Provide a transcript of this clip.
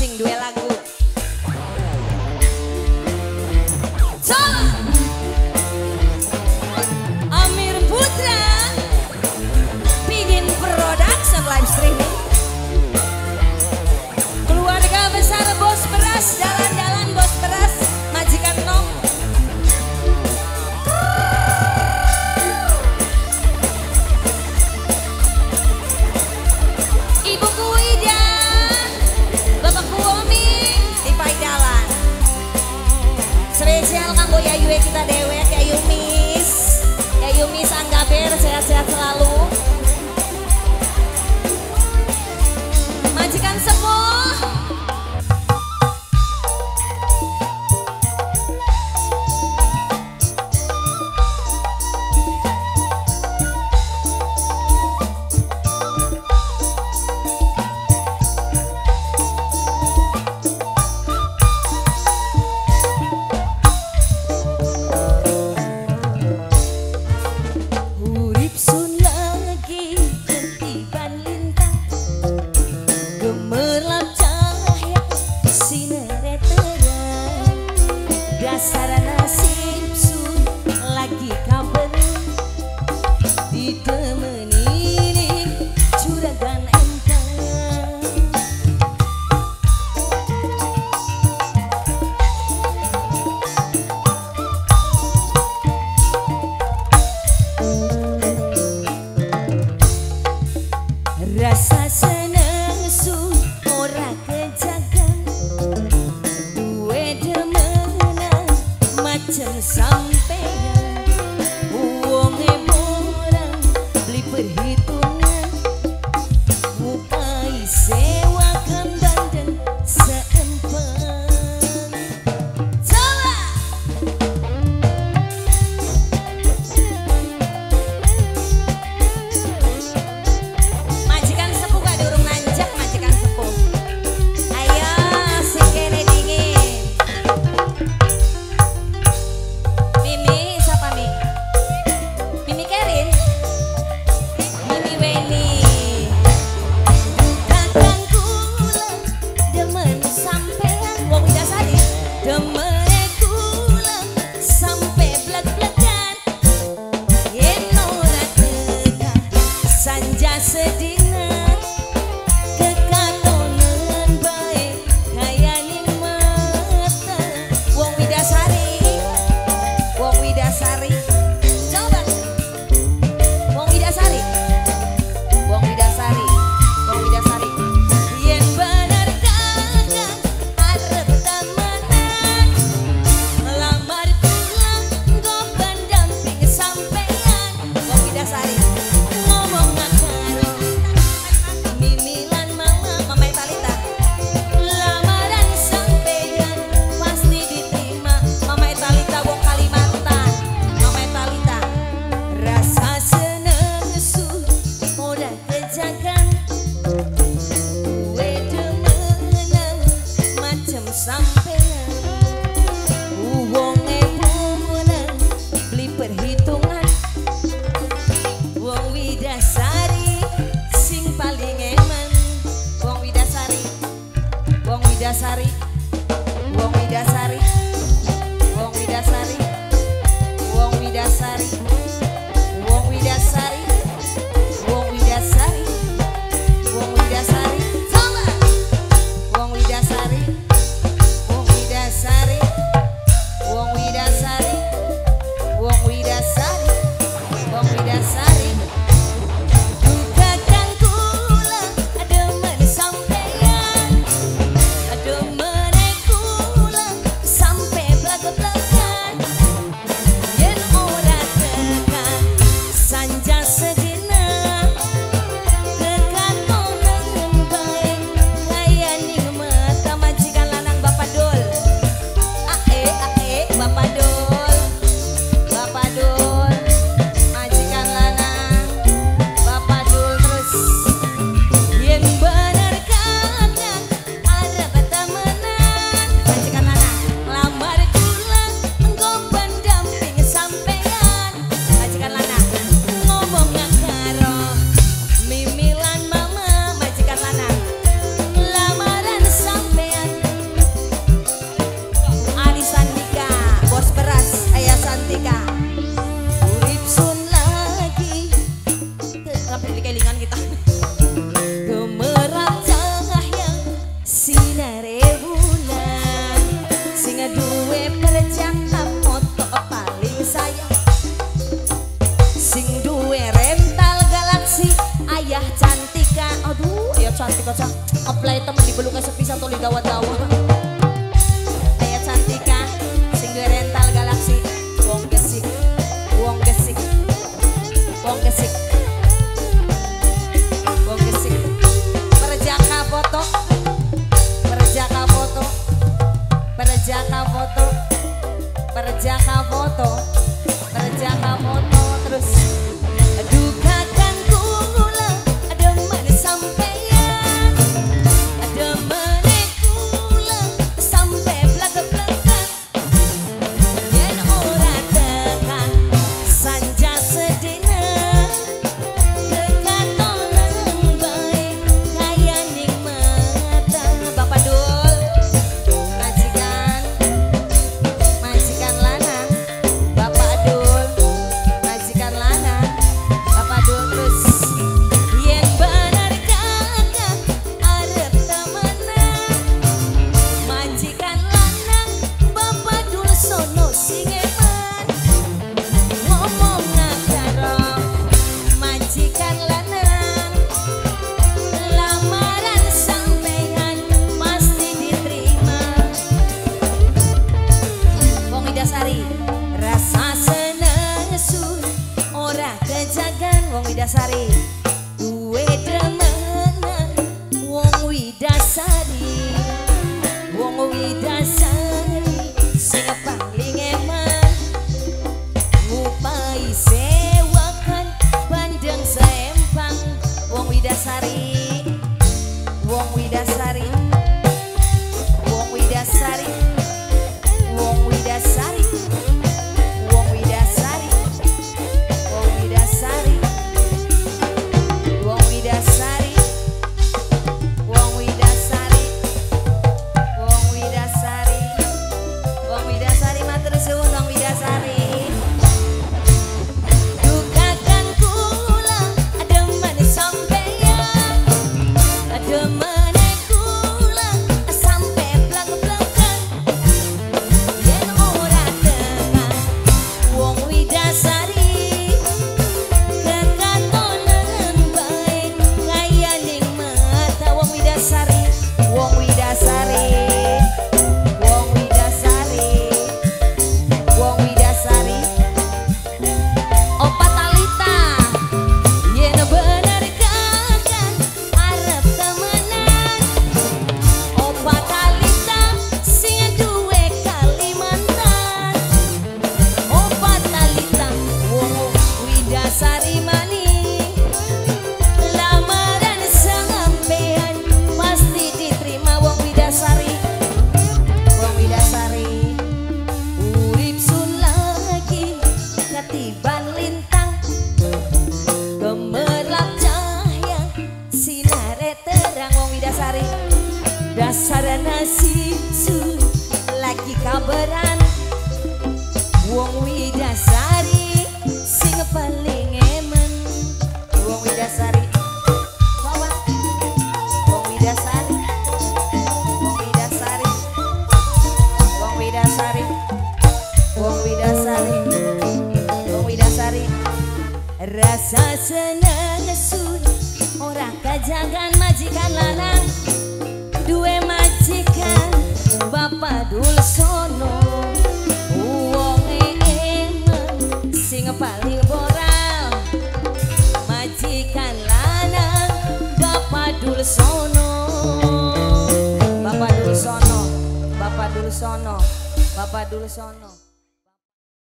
sing duwe lagu. Amir Putra bikin production live streaming. Keluarga besar Bos Beras, jalan-jalan Bos Beras, majikan Nom. Ibuku Ida, Bapakku Omi, Tipai Dalan. Spesial kanggo Yayu kita dewek, Yayu Miss Anggaber, sehat-sehat selalu. Majikan sepuh, urip sun lagi ketiban lintang, gemerlap cahaya sinere terang. Dasar nasib sun lagi kabar ditemani juragan empang. Rasa seneng sun ora kejagan, duwe demenan macem sampean. Wonge borang beli perhitungan, mukai sewa kandang seempan. Coba majikan sepuh gak durung nanjak, majikan sepuh. Ayo sing kene dingin. Mimi siapa Mi? Mimi Kerin, Mimi Weni. Kakang kula demen sampean, wong Widasari demene kula sampe blek-blekan. Yen ora tekan sanja sedina, kekatonan bae kayane mata. Wong Widasari, wong Widasari. Coba wong Widasari, wong Widasari, wong Widasari. Yen bener kakang arep tamanan, lamar kula nggo pendamping sampean. Wong Widasari ngomong karo Mimi lan Mama Talita, lamaran sampean pasti diterima. Mama Talita wong Kalimantan, Mama Talita. Rasa seneng sun ora kejagan, duwe demenan macem sampean. Wonge punan beli perhitungan, wong Widasari sing paling eman. Wong Widasari, wong Widasari, wong Widasari, wong Widasari, wong Widasari, wong Widasari, wong Widasari, wong Widasari. Coba wong Widasari, wong Widasari, wong Widasari, wong Widasari, wong Widasari. Kakang kula demen sampean, demen apply temen dibeluknya sepisah tuli gawat-gawat. Ayat Cantika sing duwe rental Galaxy. Wong gesik, wong gesik, wong gesik, wong gesik. Perjaka foto, perjaka foto, perjaka foto, perjaka foto, perjaka foto terus. Dukakan kula ada mana sampeyan, ada mana kula sampai belak-belakan. Yen ora tekan sanja sedina, kekatonan baik kaya nikmata. Bapak Dul, majikan, majikan lanang. Bapak Dul, majikan lanang. Bapak Dul terus. Yen bener kakak arep temenan, majikan lanang Bapak Dul sono sing eman. Ngomong karo majikan lanang, lamaran sampeyan pasti diterima. Wong Widasari rasa seneng sun ora kejagan. Wong Widasari duwe demenan. Wong Widasari, wong Widasari sing paling eman. Ngupai sewakan bandeng seempang. Wong Widasari, wong Widasari, wong Widasari, wong Widasari, wong Widasari, wong Widasari, wong Widasari, wong Widasari, wong Widasari, wong Widasari matur suwun wong Widasari. Dukakan kula ada mana sampeyan, ada mana kula sampai belak-belakan. Yen ora tekan wong Widasari, kekatonan baik kaya ning mata. Wong Widasari, wong Widasari, wong Widasari, wong Widasari. Opa Talita, yen bener kakak arep temenan, Opa Talita sing duwe Kalimantan. Opa Talita, wong Widasari mani, lamaran sampeyan pasti diterima. Wong Widasari, wong Widasari, urip sun lagi ketiban lintang, gemerlap cahya sinare terang. Wong Widasari dasar nasib sun lagi kabaran. Wong Widasari sing paling emen. Wong Widasari, bawa. Wong Widasari, wong Widasari, wong Widasari, wong Widasari, wong Widasari. Rasa seneng sun ora kajagan. Majikan lanang duwe majikan Bapak Dul sono, wonge emen sing paling moral. Majikan lanang Bapak Dul sono, Bapak Dul sono, Bapak Dul sono, Bapak Dul sono.